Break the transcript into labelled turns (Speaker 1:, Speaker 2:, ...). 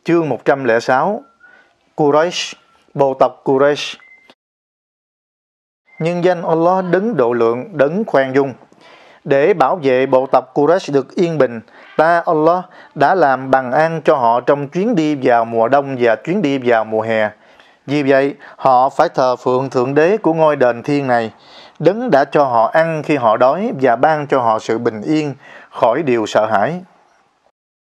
Speaker 1: Chương 106. Quraysh, bộ tộc Quraysh. Nhân danh Allah đấng độ lượng, đấng khoan dung. Để bảo vệ bộ tộc Quraysh được yên bình, ta Allah đã làm bằng an cho họ trong chuyến đi vào mùa đông và chuyến đi vào mùa hè. Vì vậy, họ phải thờ phượng Thượng Đế của ngôi đền thiên này, đấng đã cho họ ăn khi họ đói và ban cho họ sự bình yên khỏi điều sợ hãi.